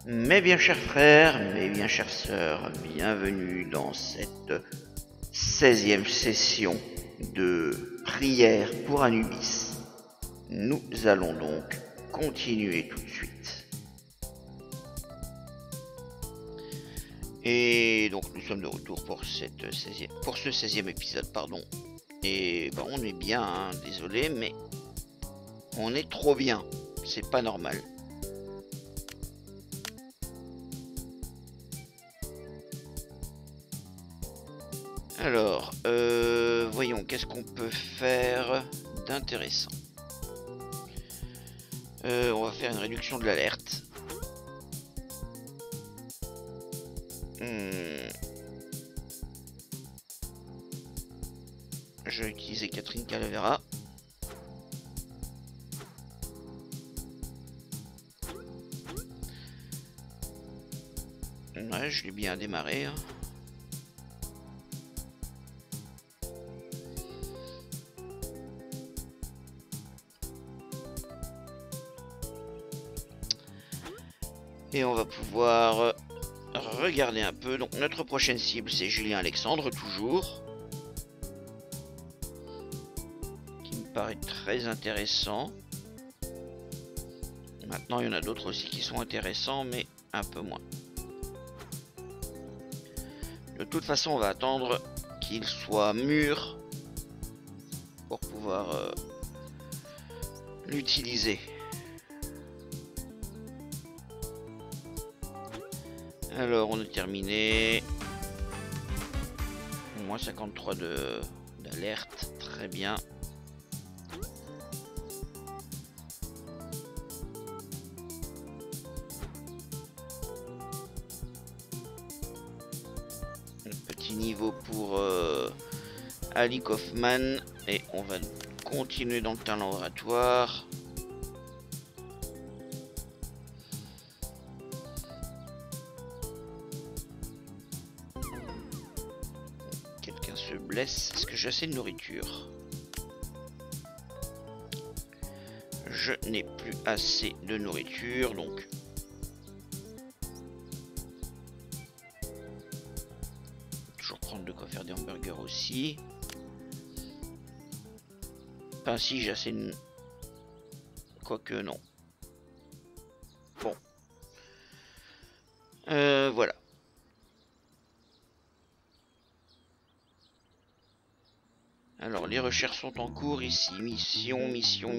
Mes bien chers frères, mes bien chères sœurs, bienvenue dans cette 16e session de prière pour Anubis. Nous allons donc continuer tout de suite. Et donc nous sommes de retour pour ce 16e épisode, pardon. Et ben, on est bien, hein, désolé, mais on est trop bien, c'est pas normal. Alors, voyons, qu'est-ce qu'on peut faire d'intéressant. On va faire une réduction de l'alerte. Je vais utiliser Catherine Calavera. Ouais, je l'ai bien démarré. Hein. Et on va pouvoir regarder un peu. Donc notre prochaine cible, c'est Julien Alexandre, toujours. Qui me paraît très intéressant. Maintenant, il y en a d'autres aussi qui sont intéressants, mais un peu moins. De toute façon, on va attendre qu'il soit mûr pour pouvoir l'utiliser. Alors, on a terminé. Moins 53 d'alerte, très bien. Petit niveau pour Ali Kaufman. Et on va continuer dans le talent oratoire. Quelqu'un se blesse. Est-ce que j'ai assez de nourriture? Je n'ai plus assez de nourriture, donc toujours prendre de quoi faire des hamburgers aussi. Enfin si, j'ai assez de... Quoique non. Bon. Voilà. Alors les recherches sont en cours ici. Mission.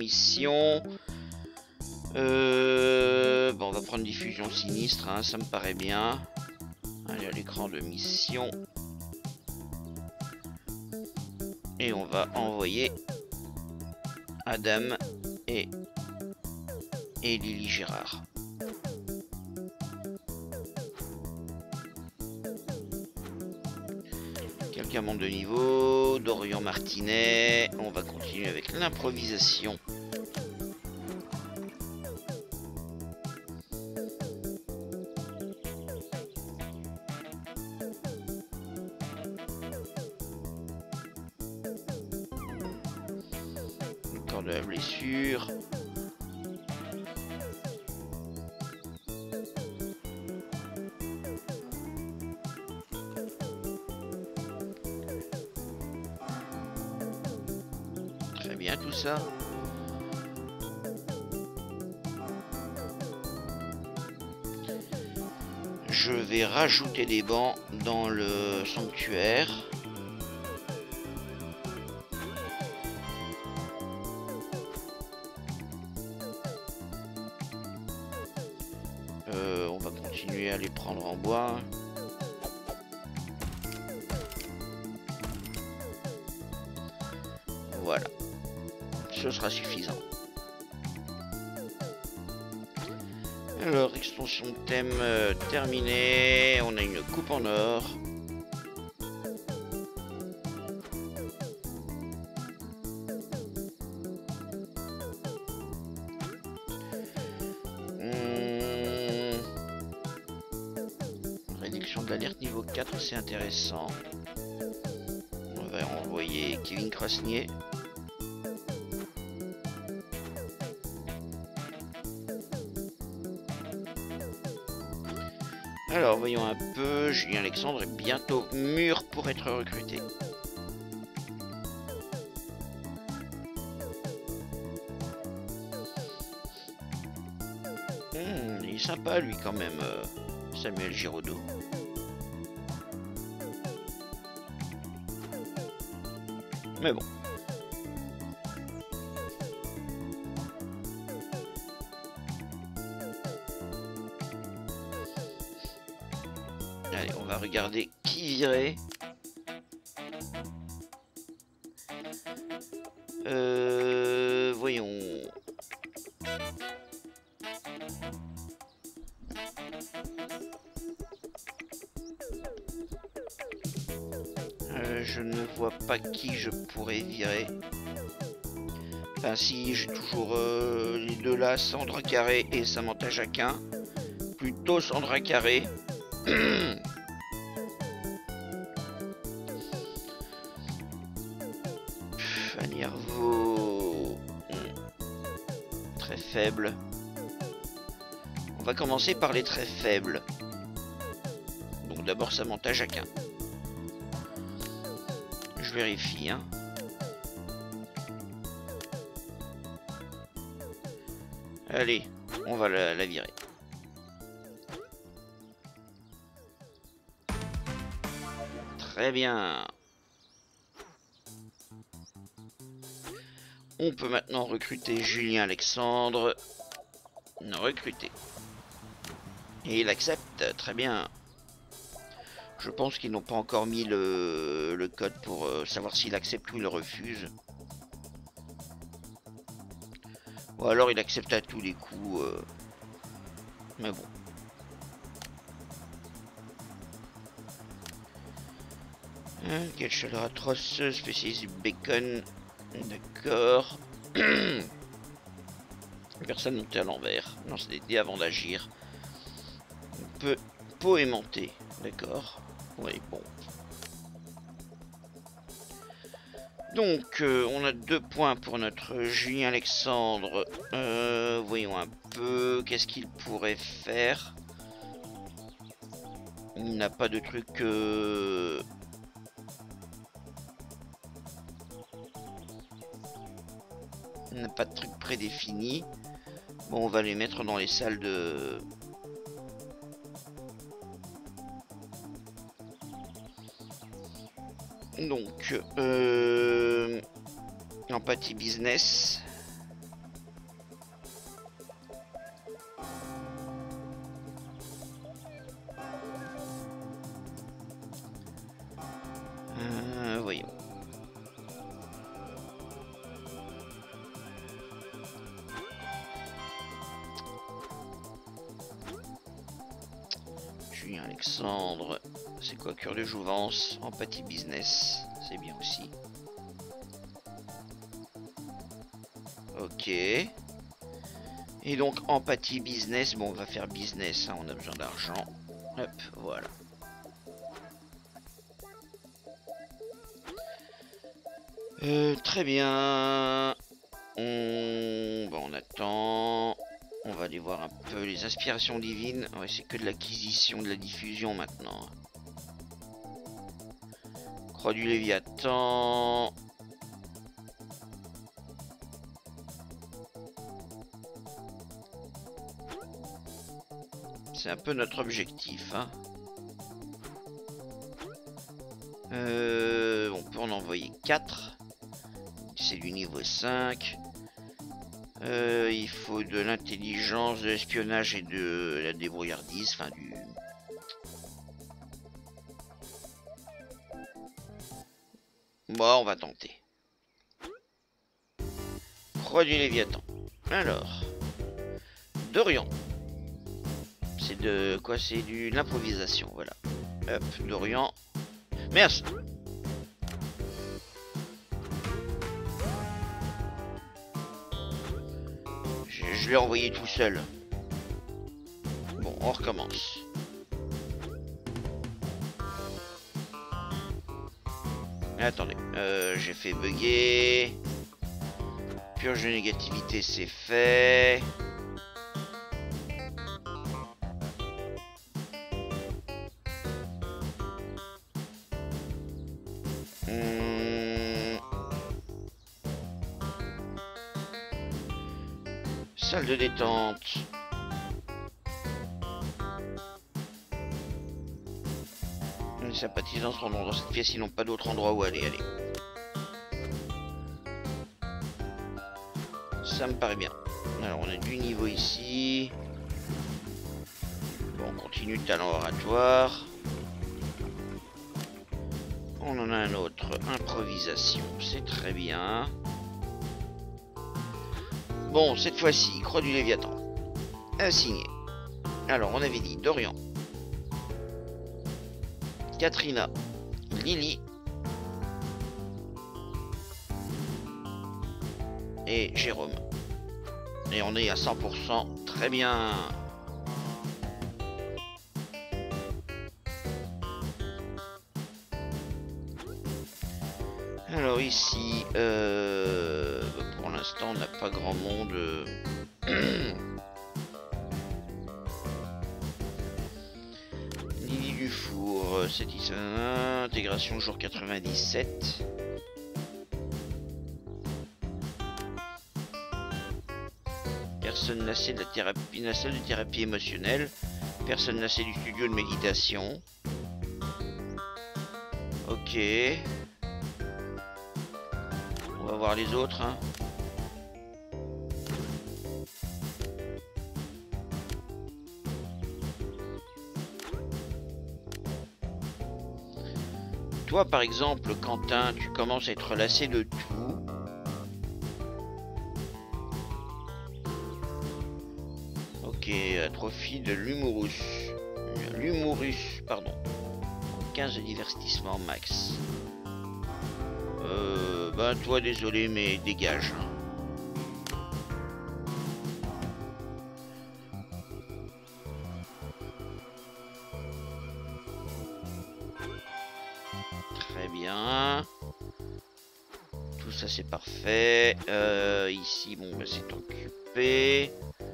Bon, on va prendre diffusion sinistre, hein, ça me paraît bien. Allez à l'écran de mission. Et on va envoyer Adam et Lily Gérard. Quelqu'un monte de niveau. Dorian Martinet. On va continuer avec l'improvisation. Le corps de la blessure. Très bien tout ça. Je vais rajouter des bancs dans le sanctuaire. On va continuer à les prendre en bois. Voilà. Ce sera suffisant. Alors, extension de thème terminée. On a une coupe en or. Réduction de l'alerte niveau 4, c'est intéressant. On va envoyer Kevin Krasnier. Alors, voyons un peu. Julien Alexandre est bientôt mûr pour être recruté. Il est sympa, lui, quand même, Samuel Giraudot. Mais bon. Allez, on va regarder qui virait. Voyons. Je ne vois pas qui je pourrais virer. Enfin si, j'ai toujours les deux là, Sandra Carré et Samantha Jacquin. Plutôt Sandra Carré. Fanny Arvaud. Très faible. On va commencer par les très faibles. Donc d'abord Samantha Jacquin. Je vérifie, hein. Allez, on va la virer. Très bien. On peut maintenant recruter Julien Alexandre. Recruter. Et il accepte, très bien. Je pense qu'ils n'ont pas encore mis le code pour savoir s'il accepte ou il refuse. Ou alors il accepte à tous les coups. Mais bon. Quelle chaleur atroce, spécialiste du bacon. D'accord. Personne monté à l'envers. Non, c'est des dés avant d'agir. Peau aimantée. D'accord. Oui, bon. Donc, on a 2 points pour notre Julien Alexandre. Voyons un peu. Qu'est-ce qu'il pourrait faire? Il n'a pas de truc... Il n'a pas de truc prédéfini. Bon, on va les mettre dans les salles de... Donc, empathie business. Voyons. Julien Alexandre, c'est quoi? Cœur de jouvence, empathie business, c'est bien aussi. Ok. Et donc empathie business, bon on va faire business, hein, on a besoin d'argent. Hop, voilà. Très bien. On attend. On va aller voir un peu les inspirations divines. Ouais, c'est que de l'acquisition, de la diffusion maintenant. Croix du Léviathan. C'est un peu notre objectif, hein. On peut en envoyer 4. C'est du niveau 5. Il faut de l'intelligence, de l'espionnage et de la débrouillardise. Enfin, du... Bon, on va tenter. Croix du Léviathan. Alors. Dorian. C'est de quoi? C'est de l'improvisation, voilà. Hop, Dorian. Merci. Je l'ai envoyé tout seul. Bon, on recommence. Attendez, j'ai fait bugger. Purge de négativité, c'est fait. Salle de détente. Les sympathisants seront dans cette pièce, ils n'ont pas d'autre endroit où aller. Allez. Ça me paraît bien. Alors on a du niveau ici. Bon, on continue talent oratoire. On en a un autre, improvisation, c'est très bien. Bon, cette fois-ci, croix du Léviathan. Assigné. Alors, on avait dit Dorian, Katrina, Lily et Jérôme. Et on est à 100%, très bien. Alors ici, pour l'instant, on n'a pas grand monde. Lily Dufour, intégration jour 97. Personne lassée de la thérapie, la salle de thérapie émotionnelle. Personne lassée du studio de méditation. Ok. On va voir les autres. Hein. Toi, par exemple, Quentin, tu commences à être lassé de tout. Ok, atrophie de l'humorus. L'humorus, pardon. 15 de divertissement max. Ben toi, désolé, mais dégage. Très bien. Tout ça, c'est parfait. Ici, bon, ben, c'est occupé.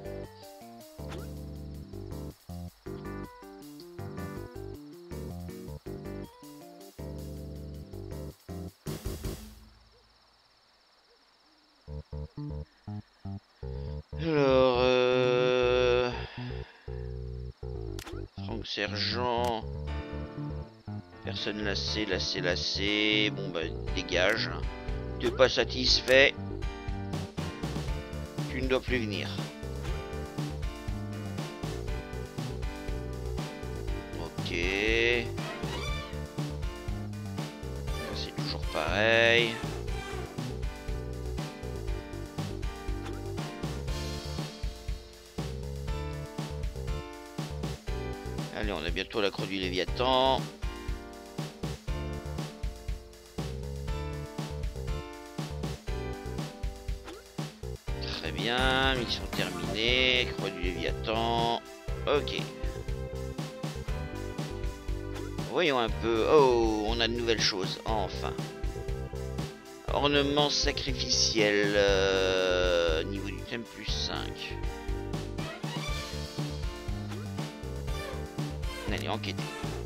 Alors, Franck Sergent. Personne lassé. Bon, bah, dégage. Tu n'es pas satisfait. Tu ne dois plus venir. Ok. C'est toujours pareil. Allez, on a bientôt la croix du Léviathan. Très bien, mission terminée. Croix du Léviathan. Ok. Voyons un peu. Oh, on a de nouvelles choses. Enfin. Ornement sacrificiel. Niveau du thème plus 5. Allez, enquêter.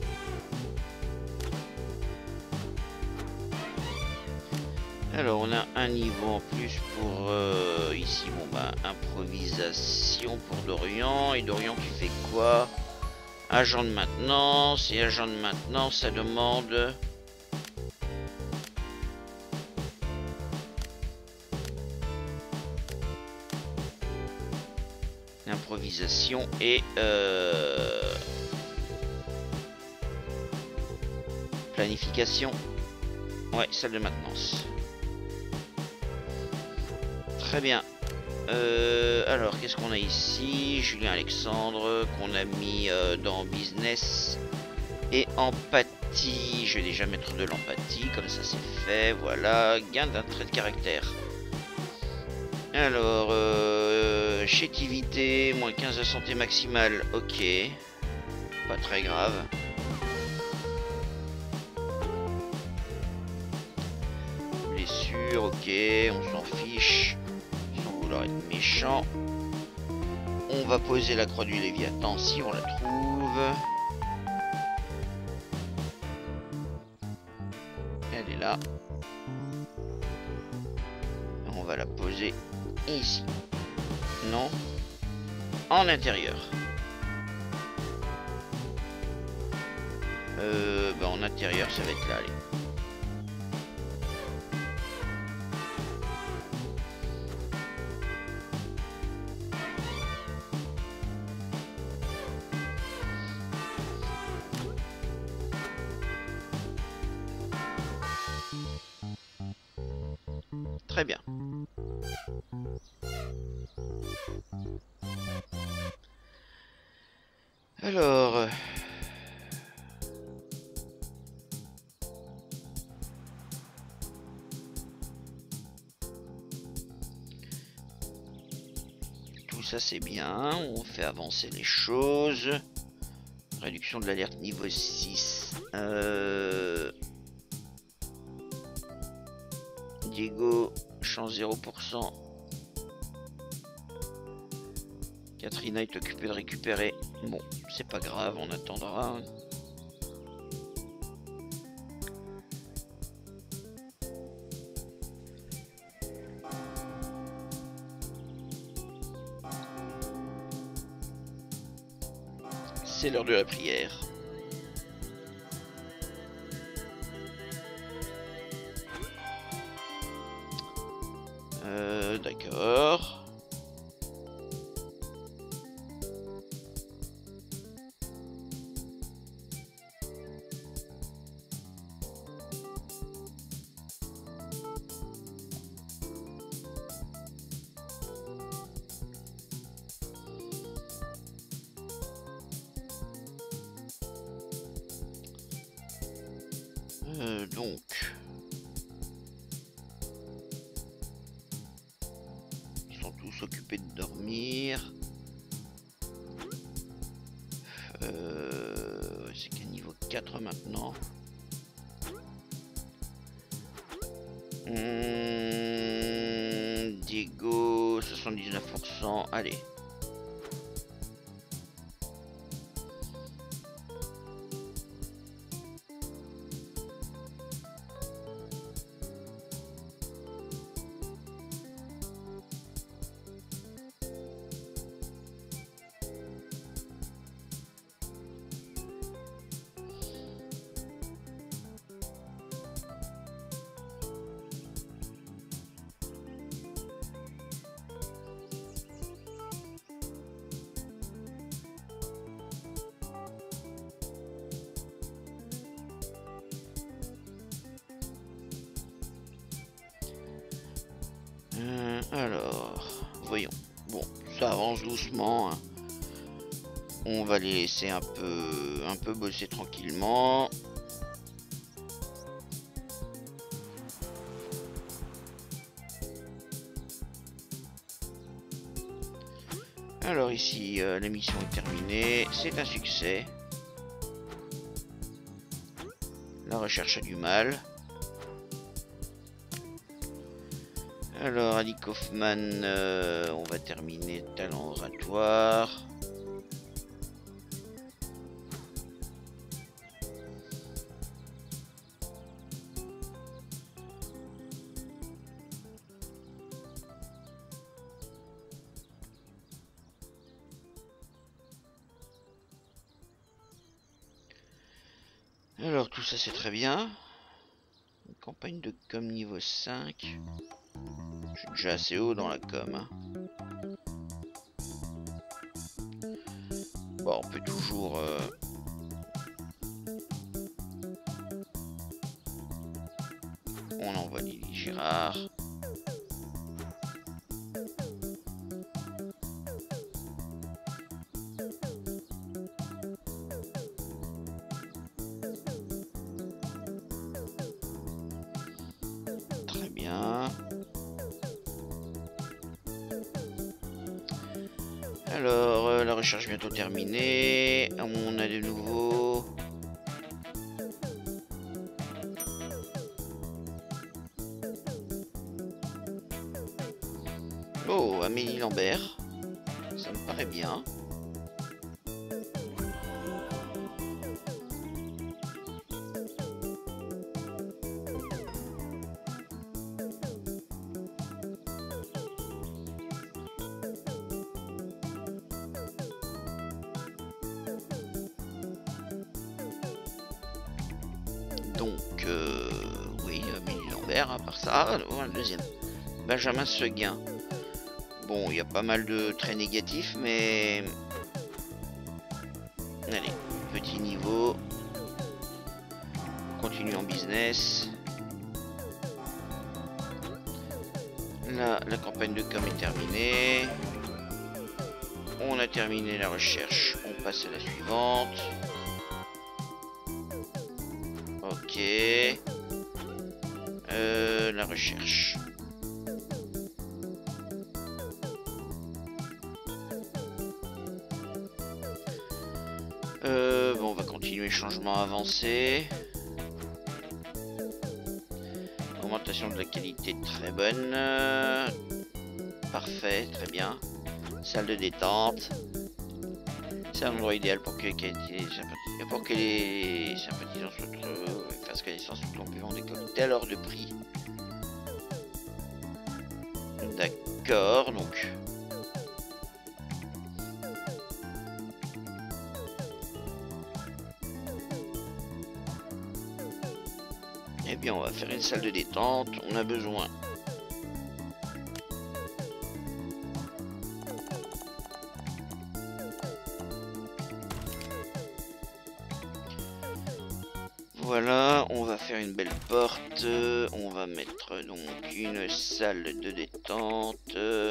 Alors, on a un niveau en plus pour ici, bon bah, improvisation pour Dorian. Et Dorian, tu fais quoi? Agent de maintenance. Et agent de maintenance, ça demande... improvisation et... planification. Ouais, salle de maintenance. Très bien. Alors, qu'est-ce qu'on a ici? Julien Alexandre, qu'on a mis dans business. Et empathie. Je vais déjà mettre de l'empathie, comme ça c'est fait. Voilà, gain d'un trait de caractère. Alors, chétivité, moins 15 de santé maximale. Ok. Pas très grave. Blessure, ok, on s'en fiche. Sans vouloir être méchant. On va poser la croix du Léviathan si on la trouve. Elle est là. On va la poser ici. Non. En intérieur. Bah en intérieur, ça va être là, allez. Très bien. Alors... tout ça c'est bien, on fait avancer les choses. Réduction de l'alerte niveau 6. Diego, chance 0%. Katrina est occupée de récupérer. Bon, c'est pas grave, on attendra. C'est l'heure de la prière. D'accord. Donc... ils sont tous occupés de dormir. C'est qu'à niveau 4 maintenant. Diego, 79%. Allez. Alors, voyons. Bon, ça avance doucement. Hein. On va les laisser un peu bosser tranquillement. Alors ici, la mission est terminée. C'est un succès. La recherche a du mal. Alors, Ali Kaufman, on va terminer talent oratoire. Alors, tout ça c'est très bien. Une campagne de com niveau 5. Je suis déjà assez haut dans la com. Hein. Bon, on peut toujours... On envoie Lily Girard. Très bien. Alors, la recherche bientôt terminée. On a de nouveau... Oh, Amélie Lambert. Ça me paraît bien. Donc, oui, Amélie Lambert, à part ça. Ah, oh, un deuxième. Benjamin Seguin. Bon, il y a pas mal de traits négatifs, mais... Allez, petit niveau. Continue en business. Là, la campagne de com est terminée. On a terminé la recherche. On passe à la suivante. Ok. La recherche. Bon, on va continuer. Changement avancé. Augmentation de la qualité très bonne. Parfait, très bien. Salle de détente. C'est un endroit idéal pour que les sympathisants fassent connaissance tout en buvant des cocktails hors de prix. D'accord, donc. Eh bien, on va faire une salle de détente. On a besoin. Voilà, on va faire une belle porte. On va mettre donc une salle de détente.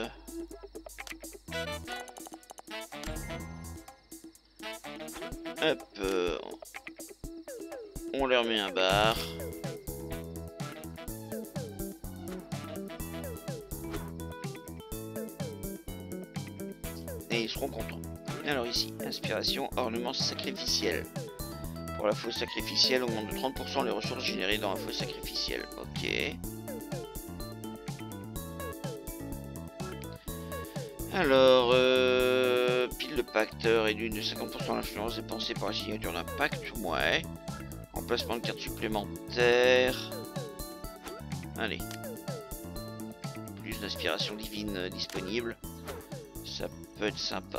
Hop, on leur met un bar. Et ils seront contents. Alors ici, inspiration, ornement sacrificiel. Pour la fosse sacrificielle, augmente de 30% les ressources générées dans la fosse sacrificielle. Ok. Alors, pile de pacte réduit de 50% l'influence dépensée par la signature d'un pacte. Ouais. Emplacement de carte supplémentaire. Allez. Plus d'inspiration divine disponible. Ça peut être sympa.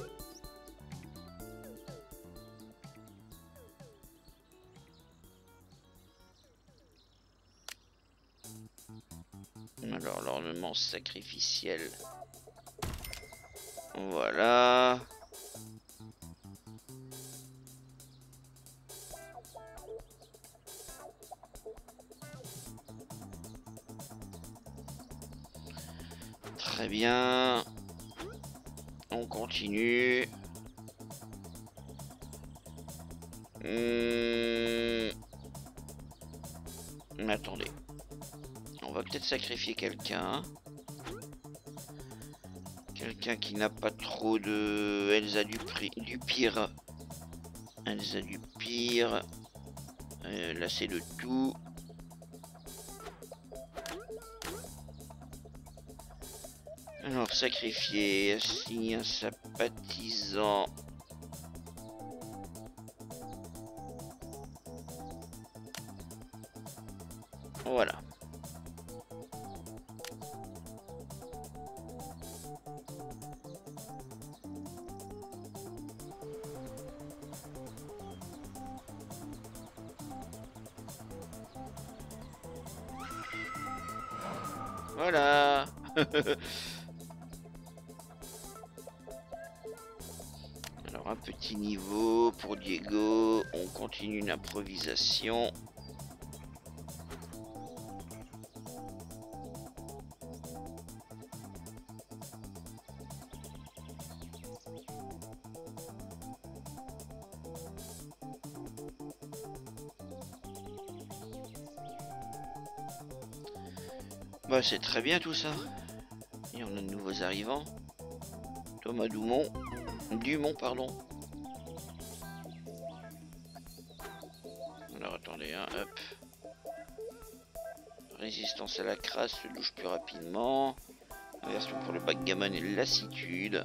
Alors, l'ornement sacrificiel. Voilà. Très bien. On continue. Mais attendez. On va peut-être sacrifier quelqu'un. Quelqu'un qui n'a pas trop de... Elsa du pire. Elsa du pire. Là c'est le tout. Alors sacrifier, assigner un sympathisant. Voilà. Voilà. Alors un petit niveau pour Diego. On continue l'improvisation. Bah c'est très bien tout ça. Et on a de nouveaux arrivants. Thomas Dumont, pardon. Alors attendez, hein, hop. Résistance à la crasse, se douche plus rapidement. Version pour le backgammon et lassitude.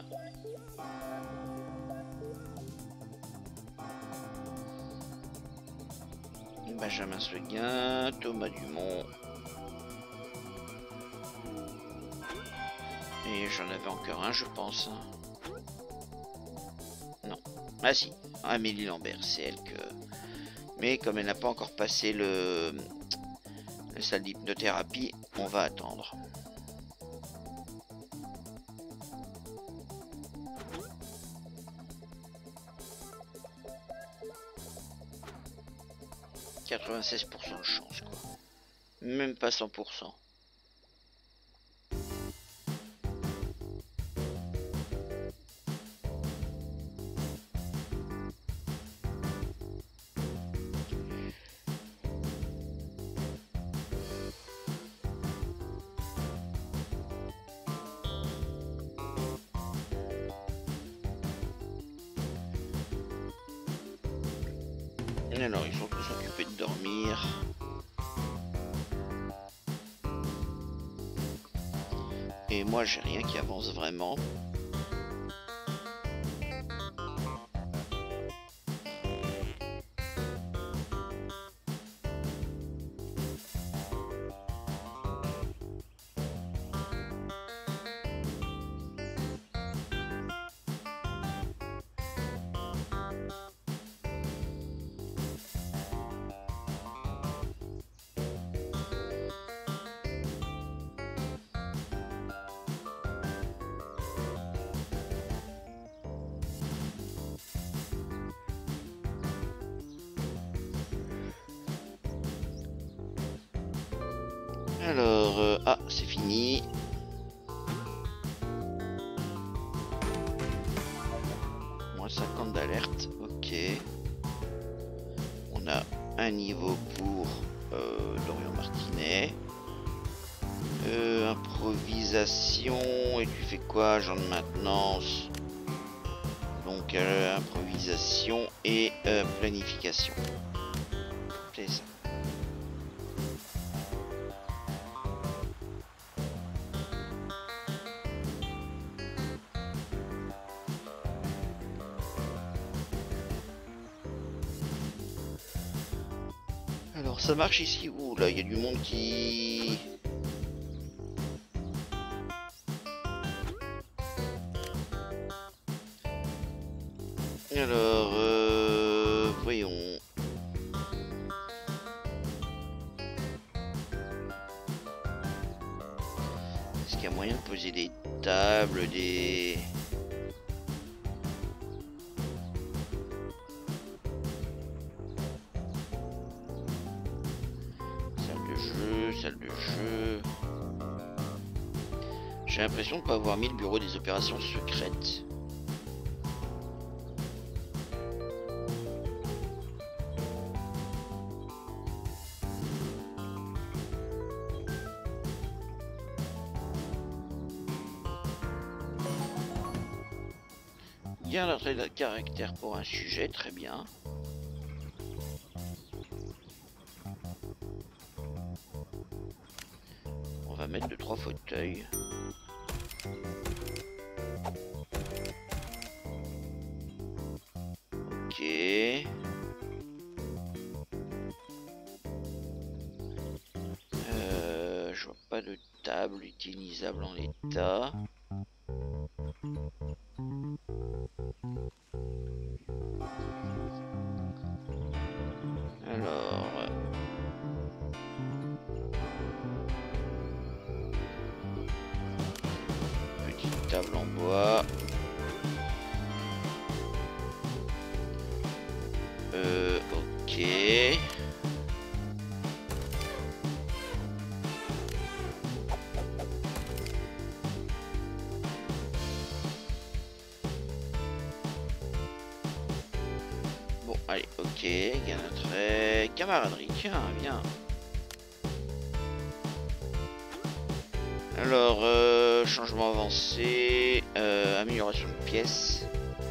Benjamin Seguin, Thomas Dumont. Et j'en avais encore un, je pense. Non. Ah si, Amélie Lambert, c'est elle que Mais comme elle n'a pas encore passé la salle d'hypnothérapie, on va attendre. « 96% de chance, quoi. Même pas 100%. Alors, ils sont tous occupés de dormir. Et moi, j'ai rien qui avance vraiment. Alors, ah, c'est fini. Moins 50 d'alerte, ok. On a un niveau pour Dorian Martinet. Improvisation, et tu fais quoi, genre de maintenance? Donc, improvisation et planification. C'est ça. Alors ça marche ici. Ouh là, il y a du monde qui... Alors, voyons. Est-ce qu'il y a moyen de poser des tables, des... Salle de jeu. J'ai l'impression de ne pas avoir mis le bureau des opérations secrètes. Bien la trait de caractère pour un sujet, très bien. On va mettre 2-3 fauteuils. Ok. Je vois pas de table utilisable en l'état. Alors... petite table en bois. Ok. Bon, allez, ok. Gain d'intérêt. Camaraderie, tiens, viens. Alors, changement avancé. Amélioration de pièces.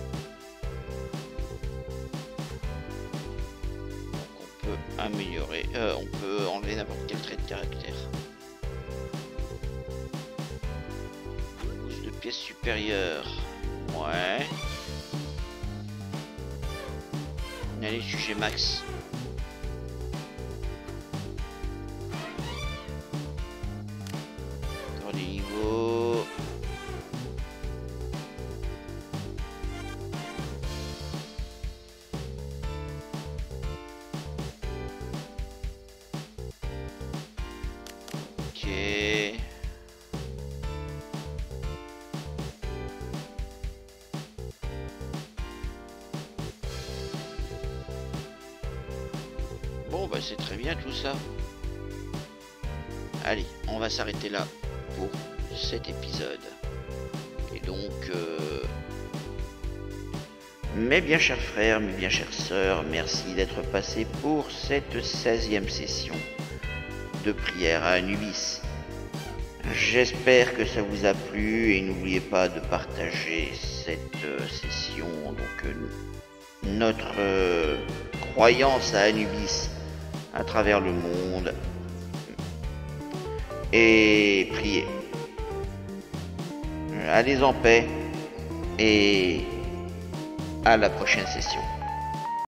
Améliorer, on peut enlever n'importe quel trait de caractère. Boost de pièces supérieures. Ouais. Allez, sujet max. Encore des niveaux. Bon, bah c'est très bien tout ça. Allez, on va s'arrêter là pour cet épisode. Et donc, mes bien chers frères, mes bien chères sœurs, merci d'être passés pour cette 16e session de prière à Anubis. J'espère que ça vous a plu et n'oubliez pas de partager cette session, donc notre croyance à Anubis à travers le monde, et priez. Allez en paix et à la prochaine session.